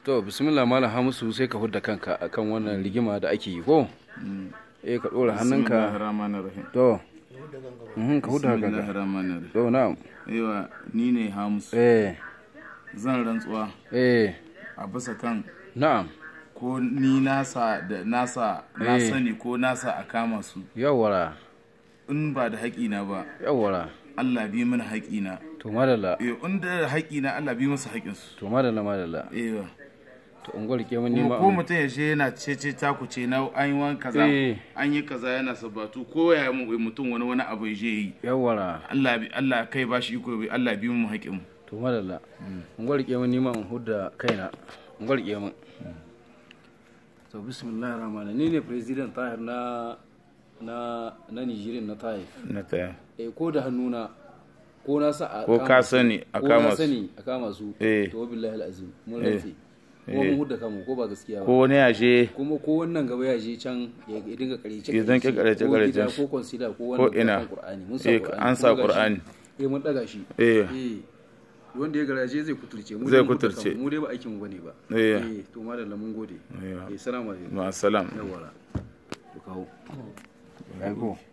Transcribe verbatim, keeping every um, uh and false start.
To bismillah malam Hamisu sai ka hudda kanka akan wannan rigima da ake yi ko? Eh ka dora hannunka. Bismillahirrahmanirrahim. To. Mhm ka hudda kanka. Bismillahirrahmanirrahim. To na'am. Aiwa ni ne Hamisu. Eh. Zan rantsuwa. Eh. A bisa kan. Na'am. Ko ni nasa da nasa na sani ko nasa a kama su. Yawwara. In ba da haƙina ba. Yawwara. Allah bi mana haƙina. To madalla. Eh in da haƙina Allah bi masa haƙinsu. To madalla madalla. Aiwa. To ungwar ke mun nima. Ko mutum ya je yana cece ta ku ce na an yi wani kaza an yi kaza yana sabatu ko ya mutum wani wani abu ya je yi. Yawwara. Allah Allah kai ba shi iko Allah bi mu haƙin mu. To madalla. Ungwar ke mun nima in hudda kaina. Ungwar ke mun. To bismillahir rahmanir ni ne president Tahir na na na Nigeria na Tahir. Na Tahir. Eh ko da hannuna ko na sa a ko ka sani a kama su. Ko na sani a kama su. To billahi alazim mun rantsi. Ko mun hudda kanmu ko ba gaskiya ba. Ko wani ya je. Kuma ko wannan gaba ya je can ya dinga karece. Ya dinga karece karece. Ko consider ko wannan Qur'ani. Mun sa Qur'ani. An sa Qur'ani. Eh mun daga shi. Eh. Wanda ya garaje zai kuturce mu zai kuturce mu dai ba aikin mu bane ba eh to madalla mun gode eh assalamu alaikum wa assalam yawara to kawo